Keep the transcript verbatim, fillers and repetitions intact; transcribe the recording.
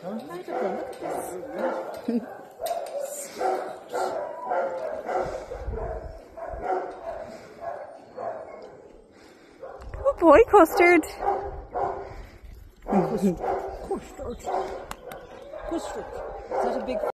Magical, look at this. Good boy, Custard. Custard. Custard. Custard. Is that a big